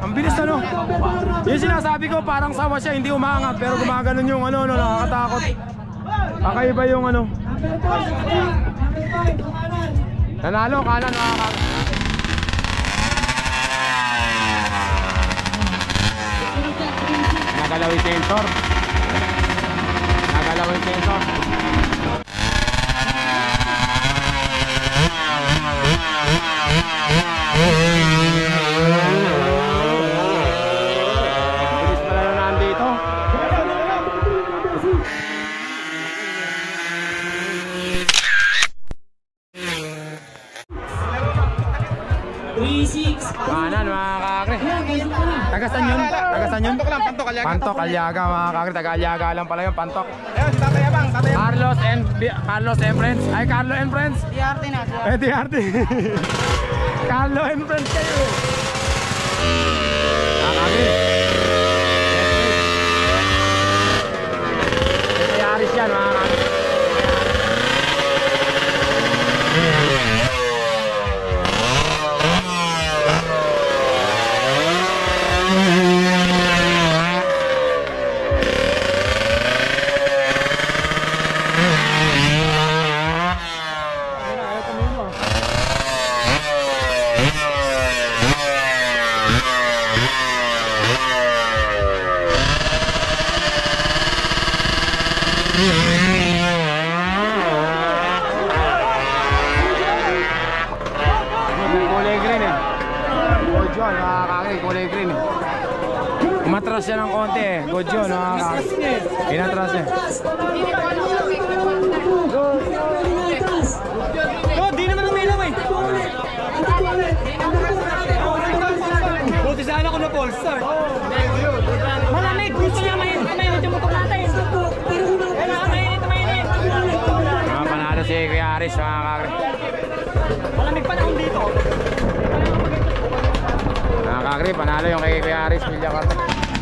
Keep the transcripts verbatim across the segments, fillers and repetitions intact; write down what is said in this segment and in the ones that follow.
Ang bilis ano. Yung sinasabi ko parang sawa siya, hindi umaangat pero gumaganon yung ano, ano, nakakatakot. Kakaiba yung ano. Nanalo, kanan nakakak. Nagalaw yung sensor. Nagalaw yung sensor. Bilis pala na nandito. Kanan mga kakre. Tagasan yun? Tagasan yun? Pantok lang, Pantok, Aliaga. Pantok, Aliaga mga kakre. Taga Aliaga lang pala yung Pantok. Ayun, si Tatay Abang, Tatay Abang. Carlos and Carlos and friends. Ay, Carlo and friends. T R T na. Eh, T R T. Carlo and friends kayo. Mga kakre. Ito Yaris yan mga kakre. Umatras siya ng konti eh. Good yun, nakakakit. Inatras niya. Oh, di naman umilaw eh. Buti sana ako na Polestar. Malamig, gusto niya mainit. Mainit yung motor natin. Mainit, mainit. Mga panalo si Kuya Aris, nakakakit. Malamig panahon dito. Nakakakri, panalo yung kay Kuya Aris, Villacarta.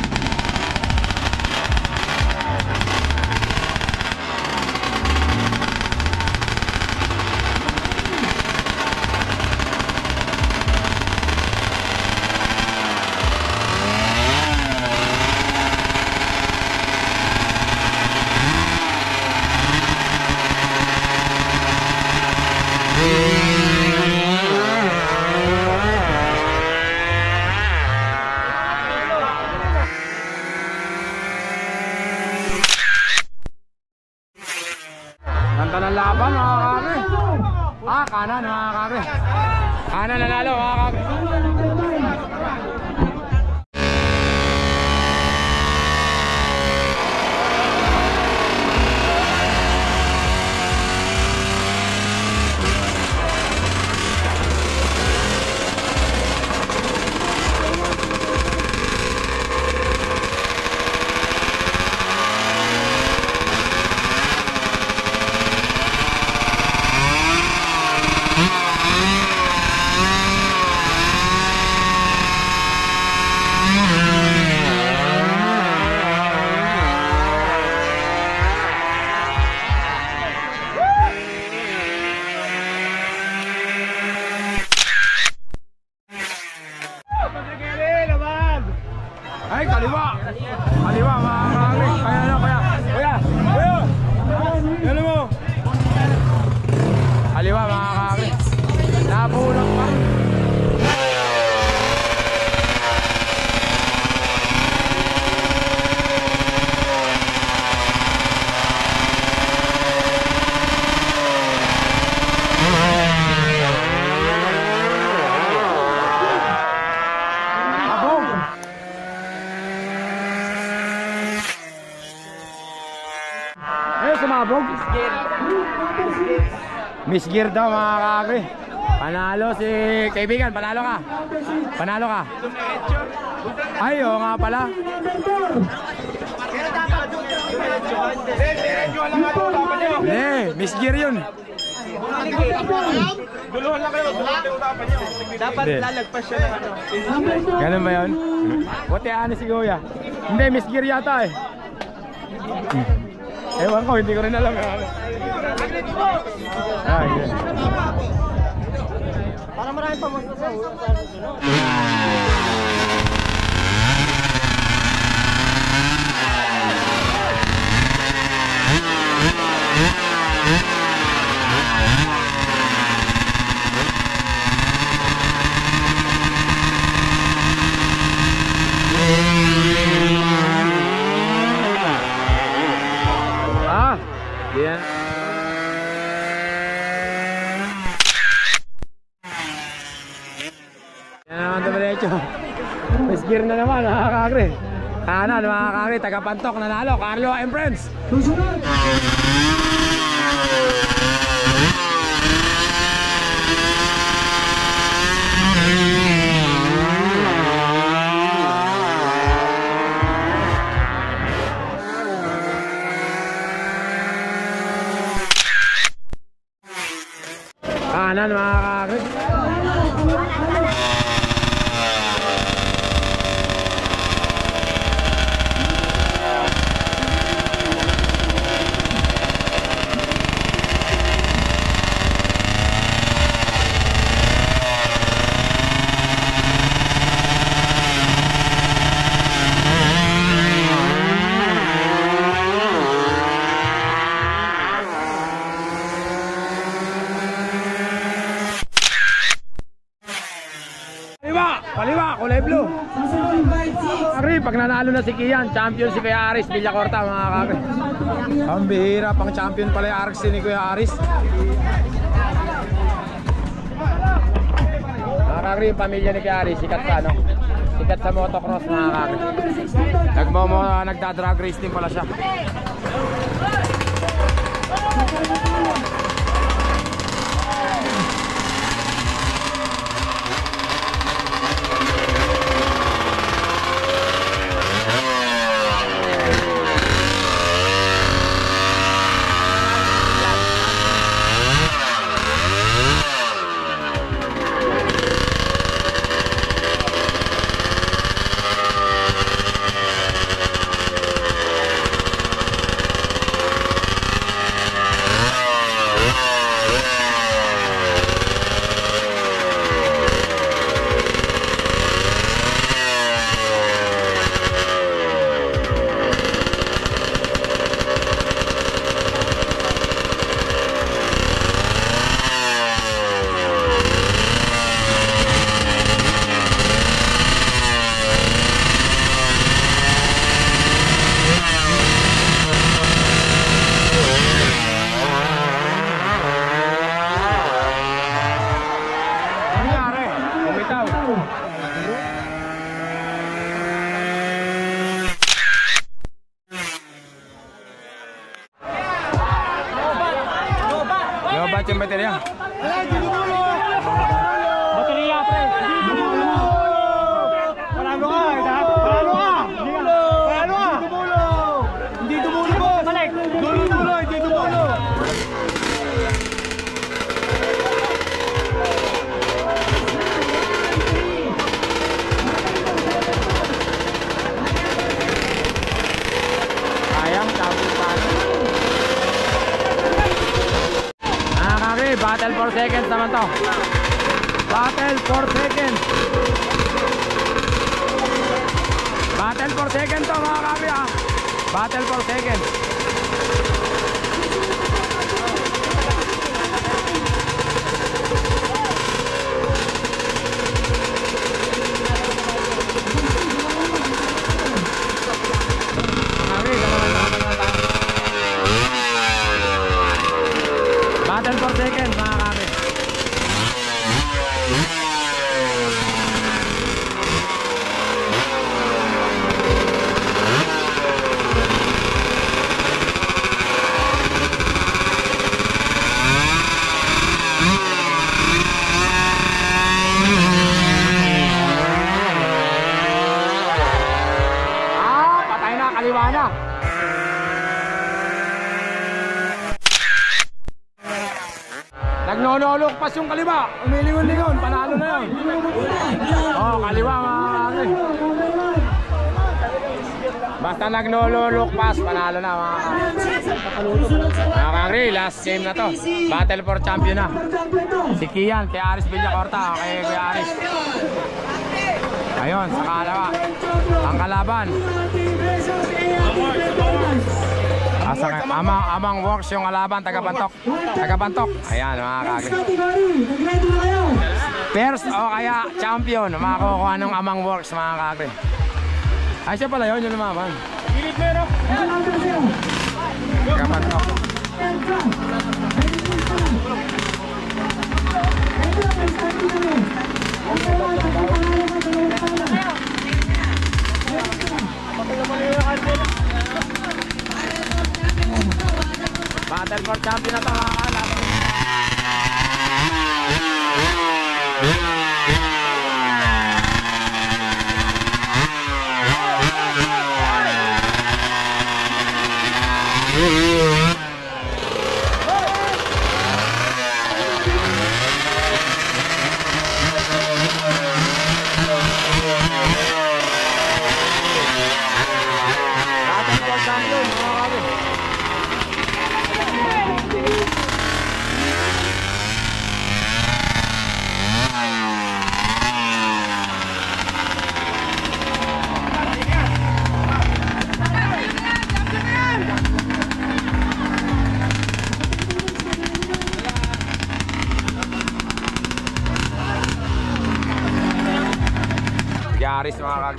Ganda ng laban mga kakre. Ah, kanan mga kakre. Kanan nanalo mga kakre. Ay, kaliwa! Kaliwa, mga kakre. Kaya na, kaya. Kuya! Kuya! Yan mo! Kaliwa, mga kakre. Napulak pa. Sumabog. Miss Gear daw mga kakre. Panalo si kaibigan, panalo ka. Panalo ka. Ay, oo nga pala. Eh, Miss Gear yun. Duluhan lang kayo, duluhan yung usapan nyo. Dapat lalagpas siya ng ano. Ganun ba yun? Buti ano si Kuya. Hindi, Miss Gear yata eh. Ewan ko, hindi ko rin alam. Ah, yeah. Para marami pa mas sa Ah, yan. Yan naman dumiretso. First gear na naman, mga kakri. Kanan, mga kakri, taga-Pantok, nanalo. Carlo and friends. Kanan, mga kakri. Kaliwa, kulay blue. Kakri, pag nanalo na si Kian, champion si Kuya Aris Villacorta, mga kakri. Ang bihira, pang champion pala yung Arx ni Kuya Aris. Mga kakri, yung pamilya ni Kuya Aris, sikat sa ano? Sikat sa motocross, mga kakri. Nagmomo, nagda-drag race din pala siya. Lobat yung baterya. Baterya, pre. Panalo ka, panalo ka. Panalo ka. Hindi tumulo po. Balik. Dulo dulo, hindi tumulo. Ayang tapos paano. Battle for seconds naman to. Battle for seconds. Battle for seconds to, mga kabi, ha. Battle for seconds. Battle for seconds, mga kami. Ah, patay na, kaliwa na. Nagnololok pas yung kaliwa. Umilingon-lingon. Panalo na yun. Oh, kaliwa, mga kakri. Basta nagnololok pas, panalo na, mga kakri. Mga kakri, last game na to. Battle for champion na. Si Kian, kay Aris Villacorta. Kay kay Aris. Ayun, sa kalawa. Ang kalaban, Asa nga, amang, amang works yung alaban, taga-pantok. Taga-pantok. Ayan, mga kakri. First o kaya champion, makakukuha ng amang works, mga kakri. Ay, siya pala yun, yung lumaban. Taga-pantok. Battle for champion na ito, mga kalap. Yaris mga kag.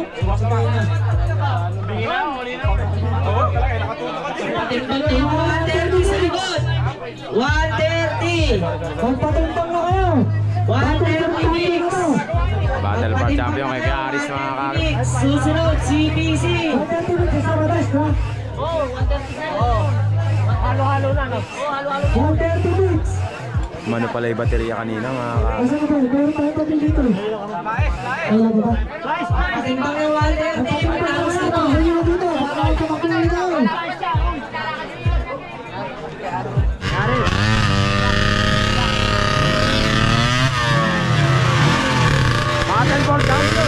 one thirty. Magpatuntong na kayo. one thirty mix. Battle for champion kay Yaris mga kag. Susunod, C B C. one thirty mix sa Madash, no? Oo, one thirty. Oo. Halo-halo na, no? Oo, halo-halo. one thirty mix. Mano pala yung baterya kanina mga kag. Asa na ba? Meron tayo pati dito. Ayun, diba? Patimbang yung one thirty. Patapos na to. Ayun dito. Baka ito makulit daw. Battle for champion.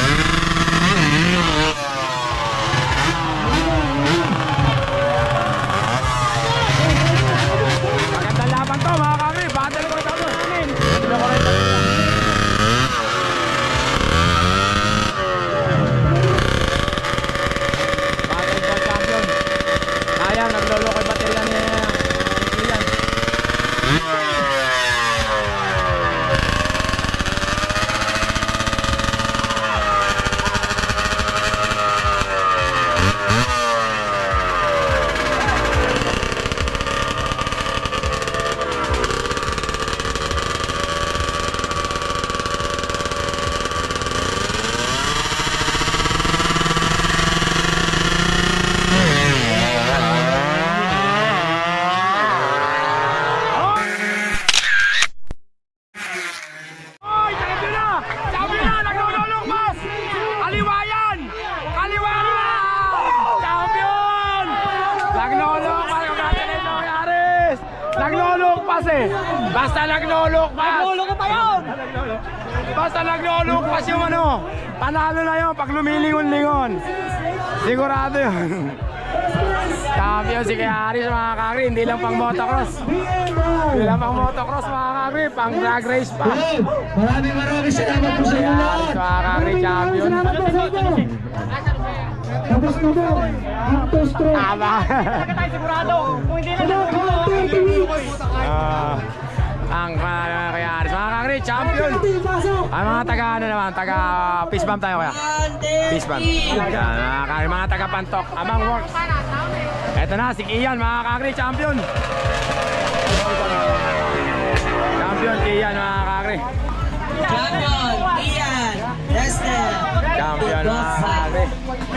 Magandang laban to mga kami. Battle for champion. Battle for champion. Sayang, nagloloko yung baterya ni Ian. Basta naglulukpas! Nagluloko pa yun! Basta naglulukpas yung ano, panalo na yun pag lumilingon-lingon. Sigurado yun. Champion si Kayaris mga kakri, hindi lang pang motocross. Hindi lang pang motocross mga kakri, pang drag race pa. Maraming maraming salamat po sa inyo lahat! Mga kakri, champion. Tapos na ba? Antos Tro! Tama! Sigurado! Kung hindi na lang thirty weeks! Ah, ang uh, Kayaris mga kakri, champion. Ang mga taga ano naman, taga peace bump tayo kaya. Peace bump. Yan, mga kakri, mga taga Pantok, Amang Works. Eto na, si Ian mga kakri, champion. Champion, Ian mga kakri. Champion, Ian, Lester. Champion mga kakri.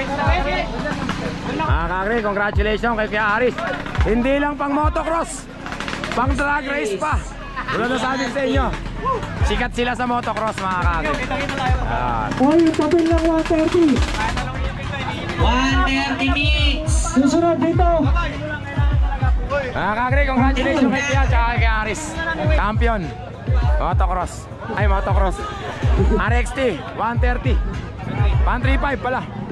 Mga kakri, congratulations kay Kayaris. Hindi lang pang motocross, pang drag race pa. Wala na sabi sa inyo, sikat sila sa motocross mga kakri. Oy, tapin lang one thirty. one thirty mix. Susunod dito. Mga kakri, congratulations kay Ian at kay Kayaris. Champion motocross. Ay, motocross R X T one thirty one thirty-five pala.